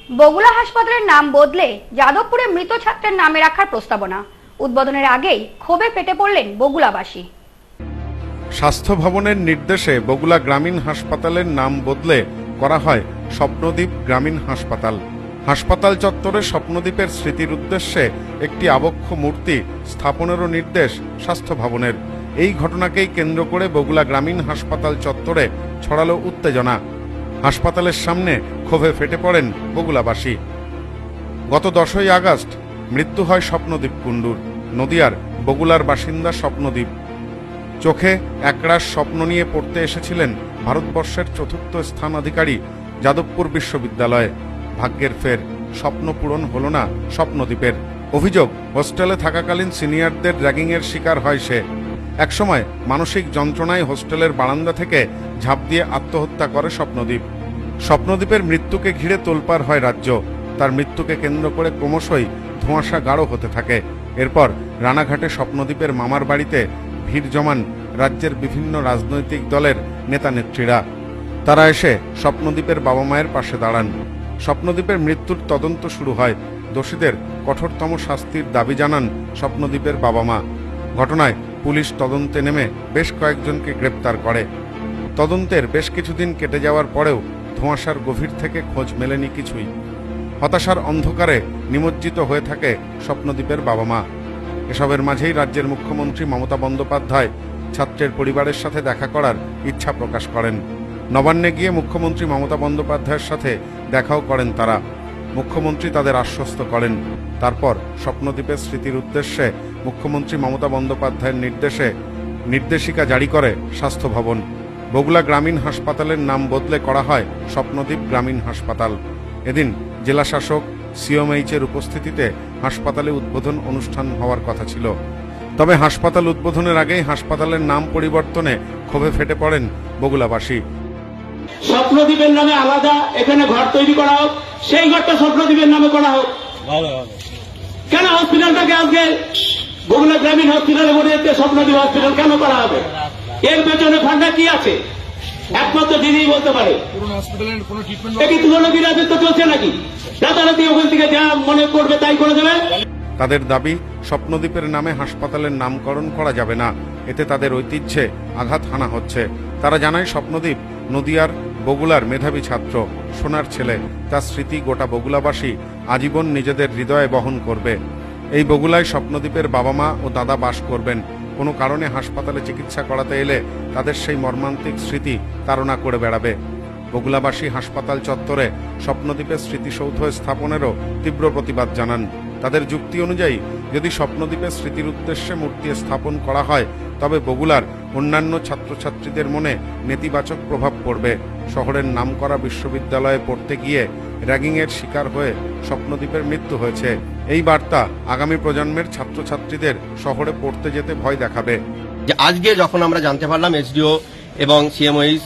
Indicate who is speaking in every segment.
Speaker 1: বগুলা হাসপাতালের নাম বদলে যাদবপুরে মৃত ছাত্রের নামে রাখার প্রস্তাবনা। উদ্বোধনের আগেই ক্ষোভে ফেটে পড়লেন বগুলাবাসী।
Speaker 2: স্বাস্থ্য ভবনের নির্দেশে বগুলা গ্রামীণ হাসপাতালের নাম বদলে করা হয় স্বপ্নদ্বীপ গ্রামীণ হাসপাতাল। হাসপাতাল চত্বরে স্বপ্নদ্বীপের স্মৃতির উদ্দেশ্যে একটি আবক্ষ মূর্তি স্থাপনেরও নির্দেশ স্বাস্থ্য ভবনের। এই ঘটনাকেই কেন্দ্র করে বগুলা গ্রামীণ হাসপাতাল চত্বরে ছড়ালো উত্তেজনা। হাসপাতালের সামনে ক্ষোভে ফেটে পড়েন বগুলাবাসী। গত 10ই আগস্ট মৃত্যু হয় স্বপ্নদ্বীপ কুণ্ডুর। নদিয়ার বগুলার বাসিন্দা স্বপ্নদ্বীপ চোখে একরাশ স্বপ্ন নিয়ে পড়তে এসেছিলেন ভারতবর্ষের 4র্থ স্থান অধিকারী যাদবপুর বিশ্ববিদ্যালয়ে। ভাগ্যের ফের স্বপ্ন পূরণ হল না স্বপ্নদ্বীপের। অভিযোগ, হোস্টেলে থাকাকালীন সিনিয়রদের র্যাগিংয়ের শিকার হয় সে। একসময় মানসিক যন্ত্রণায় হোস্টেলের বারান্দা থেকে ঝাঁপ দিয়ে আত্মহত্যা করে স্বপ্নদ্বীপ। স্বপ্নদ্বীপের মৃত্যুকে ঘিরে তোলপাড় হয় রাজ্য। তার মৃত্যুকে কেন্দ্র করে ক্রমশই ধোঁয়াশা গাঢ় হতে থাকে। এরপর রানাঘাটে স্বপ্নদ্বীপের মামার বাড়িতে ভিড় জমান রাজ্যের বিভিন্ন রাজনৈতিক দলের নেতা নেত্রীরা। তারা এসে স্বপ্নদ্বীপের বাবা মায়ের পাশে দাঁড়ান। স্বপ্নদ্বীপের মৃত্যুর তদন্ত শুরু হয়। দোষীদের কঠোরতম শাস্তির দাবি জানান স্বপ্নদ্বীপের বাবা মা। ঘটনায় পুলিশ তদন্তে নেমে বেশ কয়েকজনকে গ্রেপ্তার করে। তদন্তের বেশ কিছুদিন কেটে যাওয়ার পরেও ধোঁয়াশার গভীর থেকে খোঁজ মেলেনি কিছুই। হতাশার অন্ধকারে নিমজ্জিত হয়ে থাকে স্বপ্নদ্বীপের বাবা মা। এসবের মাঝেই রাজ্যের মুখ্যমন্ত্রী মমতা বন্দ্যোপাধ্যায় ছাত্রের পরিবারের সাথে দেখা করার ইচ্ছা প্রকাশ করেন। নবান্নে গিয়ে মুখ্যমন্ত্রী মমতা বন্দ্যোপাধ্যায়ের সাথে দেখাও করেন তারা। মুখ্যমন্ত্রী তাদের আশ্বস্ত করেন। তারপর স্বপ্নদ্বীপের স্মৃতির উদ্দেশ্যে মুখ্যমন্ত্রী মমতা বন্দ্যোপাধ্যায়ের নির্দেশিকা জারি করে স্বাস্থ্য ভবন। বগুলা গ্রামীণ হাসপাতালের নাম বদলে করা হয় স্বপ্নদ্বীপ গ্রামীণ হাসপাতাল। এদিন জেলাশাসক সিএমএইচের উপস্থিতিতে হাসপাতালে উদ্বোধন অনুষ্ঠান হওয়ার কথা ছিল। তবে হাসপাতাল উদ্বোধনের আগেই হাসপাতালের নাম পরিবর্তনে ক্ষোভে ফেটে পড়েন বগুলাবাসী।
Speaker 3: স্বপ্নদ্বীপের নামে আলাদা এখানে ঘর তৈরি করা হোক, সেই ঘরটা স্বপ্নদ্বীপের নামে করা হোক। কেন হসপিটালটাকে আজকে বগুলা গ্রামীণ হসপিটালে বলে স্বপ্নদ্বীপ হসপিটাল কেন করা হবে? এর পেছনে ফান্ডা কি আছে একমাত্র দিদি বলতে পারে। কি তুলনাবির রাজত্ব চলছে নাকি? রাতারাতি ওখান থেকে যা মনে করবে তাই করে দেবে।
Speaker 2: তাদের দাবি, স্বপ্নদ্বীপের নামে হাসপাতালের নামকরণ করা যাবে না। এতে তাদের ঐতিহ্যে আঘাত হানা হচ্ছে। তারা জানায় স্বপ্নদ্বীপ নদিয়ার বগুলার মেধাবী ছাত্র, সোনার ছেলে। তার স্মৃতি গোটা বগুলাবাসী আজীবন নিজেদের হৃদয়ে বহন করবে। এই বগুলায় স্বপ্নদ্বীপের বাবা মা ও দাদা বাস করবেন। কোনো কারণে হাসপাতালে চিকিৎসা করাতে এলে তাদের সেই মর্মান্তিক স্মৃতি তাড়না করে বেড়াবে। বগুলাবাসী হাসপাতাল চত্বরে স্বপ্নদ্বীপের স্মৃতিসৌধ স্থাপনেরও তীব্র প্রতিবাদ জানান। তাদের যুক্তি অনুযায়ী যদি স্বপ্নদ্বীপের স্মৃতির উদ্দেশ্যে মূর্তি স্থাপন করা হয় তবে বগুলার অন্যান্য ছাত্রছাত্রীদের মনে নেতিবাচক প্রভাব পড়বে। শহরের নামকরা বিশ্ববিদ্যালয়ে পড়তে গিয়ে র্যাগিংয়ের শিকার হয়ে স্বপ্নদ্বীপের মৃত্যু হয়েছে। এই বার্তা আগামী প্রজন্মের ছাত্রছাত্রীদের শহরে পড়তে যেতে ভয় দেখাবে।
Speaker 4: আজকে যখন আমরা জানতে পারলাম এসডিও এবং সিএমওইস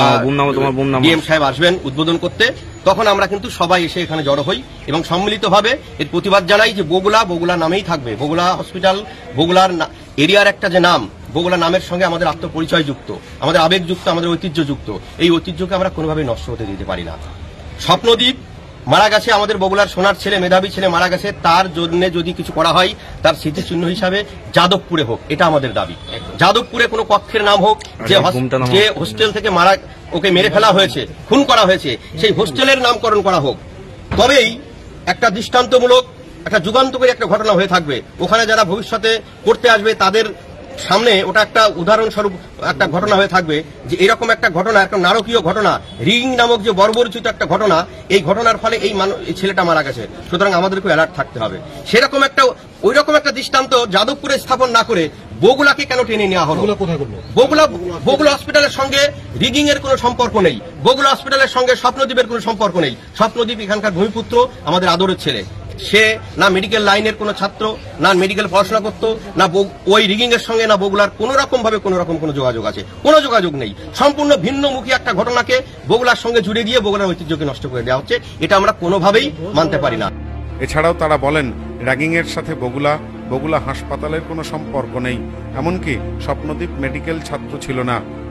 Speaker 4: ডিএম সাহেব আসবেন উদ্বোধন করতে, তখন আমরা কিন্তু সবাই এসে এখানে জড়ো হই এবং সম্মিলিতভাবে এর প্রতিবাদ জানাই যে বগুলা নামেই থাকবে। বগুলা হসপিটাল, বগুলার এরিয়ার একটা যে নাম, বগুলা নামের সঙ্গে আমাদের আত্মপরিচয় যুক্ত, আমাদের আবেগ যুক্ত, আমাদের ঐতিহ্য যুক্ত। এই ঐতিহ্যকে আমরা কোনোভাবেই নষ্ট হতে দিতে পারি না। স্বপ্নদ্বীপ মারা গেছে, আমাদের বগুলার সোনার ছেলে, মেধাবী ছেলে মারা গেছে। তার জন্য যদি কিছু করা হয় তার স্মৃতিচিহ্ন হিসাবে যাদবপুরে হোক, এটা আমাদের দাবি। যাদবপুরে কোনো কক্ষের নাম হোক, যে হোস্টেল থেকে ওকে মেরে ফেলা হয়েছে, খুন করা হয়েছে, সেই হোস্টেলের নামকরণ করা হোক। তবেই একটা দৃষ্টান্তমূলক, একটা যুগান্তকারী একটা ঘটনা হয়ে থাকবে। ওখানে যারা ভবিষ্যতে পড়তে আসবে তাদের সামনে ওটা একটা উদাহরণস্বরূপ একটা ঘটনা হয়ে থাকবে যে এরকম একটা ঘটনা, একটা নারকীয় ঘটনা, রিগিং নামক যে বর্বরচিত একটা ঘটনা, এই ঘটনার ফলে এই ছেলেটা মারা গেছে। সুতরাং আমাদেরকে অ্যালার্ট থাকতে হবে। সেরকম একটা, ওই রকম একটা দৃষ্টান্ত যাদবপুরে স্থাপন না করে বগুলাকে কেন টেনে নেওয়া হলো? বগুলা হসপিটালের সঙ্গে রিগিং এর কোনো সম্পর্ক নেই। বগুলা হসপিটালের সঙ্গে স্বপ্নদ্বীপের কোনো সম্পর্ক নেই। স্বপ্নদ্বীপ এখানকার ভূমিপুত্র, আমাদের আদরের ছেলে। সে না মেডিকেল লাইনের কোনো ছাত্র, না মেডিকেল পড়াশোনা করতো, না ওই রিগিং এর সঙ্গে না বগুলার কোন রকম ভাবে কোনো যোগাযোগ আছে। কোনো যোগাযোগ নেই। সম্পূর্ণ ভিন্নমুখী একটা ঘটনাকে বগুলার সঙ্গে জুড়ে দিয়ে বগুলার ঐতিহ্যকে নষ্ট করে দেওয়া হচ্ছে। এটা আমরা কোনোভাবেই মানতে পারি না।
Speaker 2: এছাড়াও তারা বলেন, র্যাগিংয়ের সাথে বগুলা হাসপাতালের কোনো সম্পর্ক নেই। এমনকি স্বপ্নদ্বীপ মেডিকেল ছাত্র ছিল না।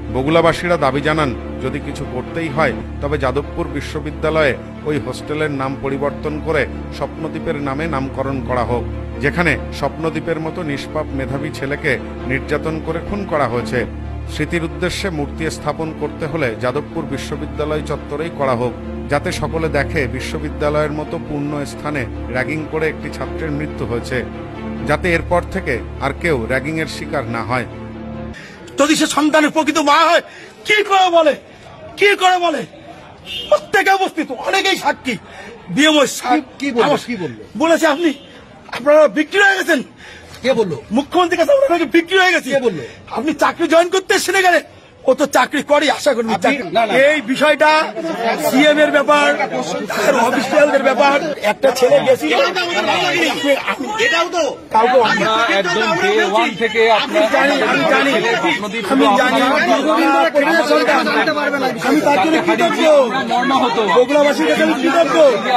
Speaker 2: বগুলাবাসীরা দাবি জানান, যদি কিছু করতেই হয় তবে যাদবপুর বিশ্ববিদ্যালয়ে ওই হোস্টেলের নাম পরিবর্তন করে স্বপ্নদ্বীপের নামে নামকরণ করা হোক, যেখানে স্বপ্নদ্বীপের মতো নিষ্পাপ মেধাবী ছেলেকে নির্যাতন করে খুন করা হয়েছে। স্মৃতির উদ্দেশ্যে মূর্তি স্থাপন করতে হলে যাদবপুর বিশ্ববিদ্যালয় চত্বরেই করা হোক, যাতে সকলে দেখে বিশ্ববিদ্যালয়ের মতো পূর্ণ স্থানে র্যাগিং করে একটি ছাত্রের মৃত্যু হয়েছে, যাতে এরপর থেকে আর কেউ র্যাগিং এর শিকার না হয়।
Speaker 5: যদি সে সন্তানের প্রকৃত মা হয়, কি করে বলে প্রত্যেকে উপস্থিত, অনেকেই সাক্ষী। বলেছে আপনারা বিক্রি হয়ে গেছেন। কে বললো? মুখ্যমন্ত্রীর কাছে আপনারা বিক্রি হয়ে গেছে। কে বললো? আপনি চাকরি জয়েন করতে এসেছেন এখানে, ও তো চাকরি করে, আশা করি। এই বিষয়টা সিএম এর ব্যাপার, অফিসিয়ালদের ব্যাপার। একটা ছেলে গেছি, বগুড়াবাসীর কাছে আমি কৃতজ্ঞ।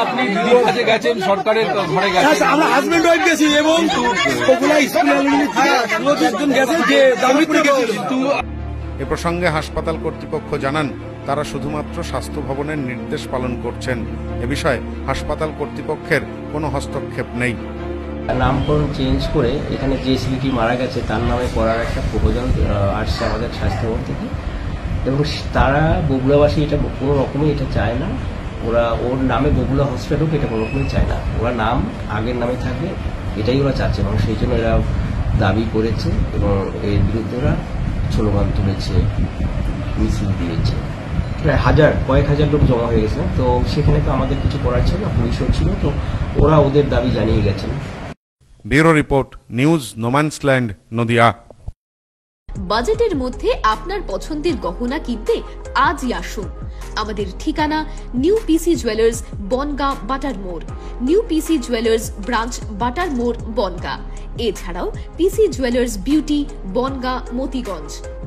Speaker 5: আমরা হাজবেন্ড ওয়াইফ গেছি এবং বগুড়া স্কুল একজন গেছে যে দামিপুরে গেছিল।
Speaker 2: এ প্রসঙ্গে হাসপাতাল কর্তৃপক্ষ জানান, তারা শুধুমাত্র স্বাস্থ্য ভবনের নির্দেশ পালন করছেন। এ বিষয়ে হাসপাতাল কর্তৃপক্ষের কোনো হস্তক্ষেপ নেই।
Speaker 6: নামকরণ চেঞ্জ করে এখানে যে ছেলেটি মারা গেছে তার নামে করার একটা প্রপোজাল আসছে আমাদের স্বাস্থ্য ভবন থেকে, এবং তারা বগুড়াবাসী এটা কোনো রকমই এটা চায় না। ওরা ওর নামে বগুড়া হসপিটাল হোক, এটা কোনো রকমই চায় না। ওরা নাম আগের নামে থাকবে, এটাই ওরা চাচ্ছে, এবং সেই জন্য এরা দাবি করেছে এবং এর বিরুদ্ধে ওরা স্লোগান তুলেছে, মিছিল দিয়েছে। কয়েক হাজার লোক জমা হয়ে গেছে, তো সেখানে তো আমাদের কিছু করার ছিল না, পুলিশও ছিল, তো ওরা ওদের দাবি জানিয়ে গেছেন।
Speaker 2: Bureau report, news, no man's land, Nadia.
Speaker 7: বাজেটের মধ্যে আপনার পছন্দের গহনা কিনতে আজই আসুন। আমাদের ঠিকানা নিউ পিসি জুয়েলার্স, বনগাঁ, বাটার মোড়। নিউ পিসি জুয়েলার্স ব্রাঞ্চ, বাটার মোড়, বনগাঁ। এছাড়াও PC jewellers beauty, Bongaon, Motiganj.